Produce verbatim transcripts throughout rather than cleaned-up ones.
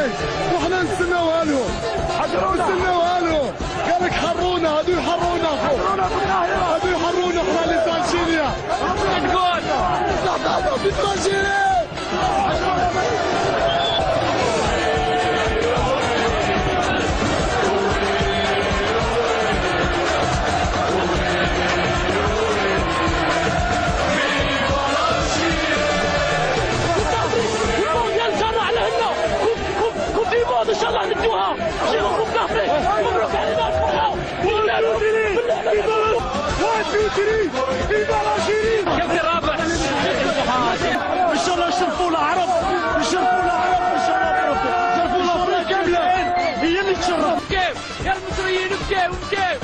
عليك وحنا نستناوها لهم نستناوها لهم قال لك حرونا هادو يحرونا هادو يحرونا حنا اللي سانشينيا تقول في سانشينيا ان شاء الله ندوها جيبوا كافي مبروك علينا الفرحه بالله الوزيري واحد اثنين فيفا الجيري كابتن رابح ان شاء الله نشرفوا العرب نشرفوا العرب ان شاء الله بربي نشرفوا الافريقيا كامله هي اللي تشرف كيف يا المصريين بكاو بكاو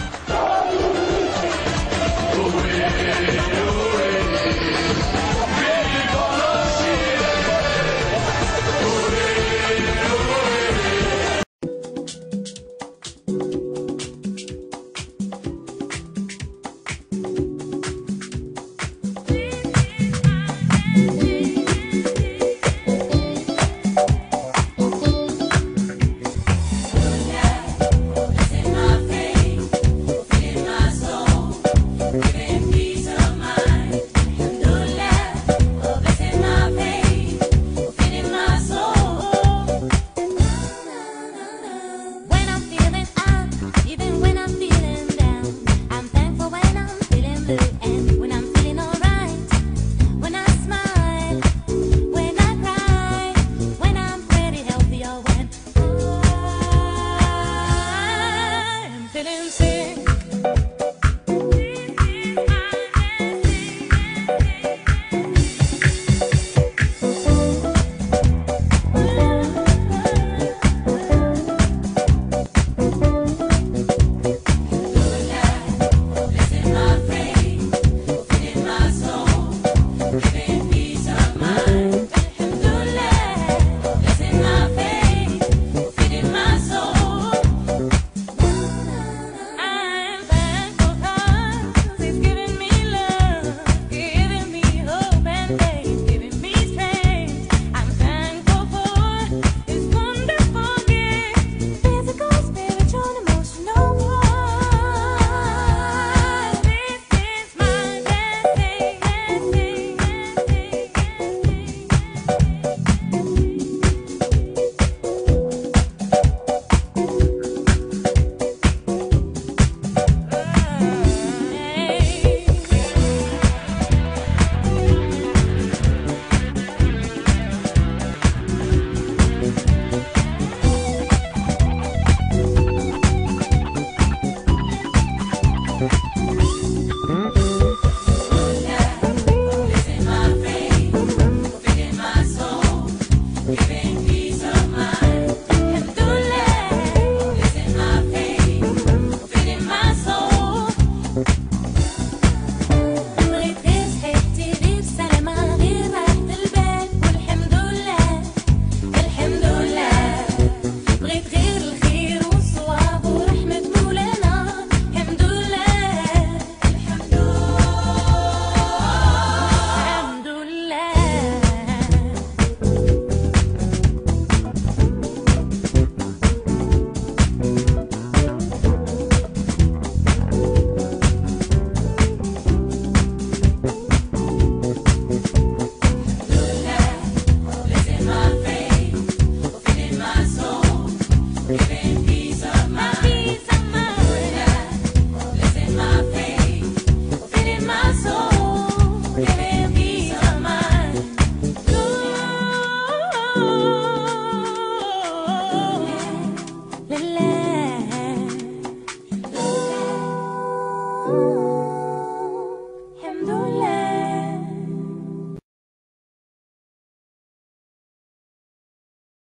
Okay.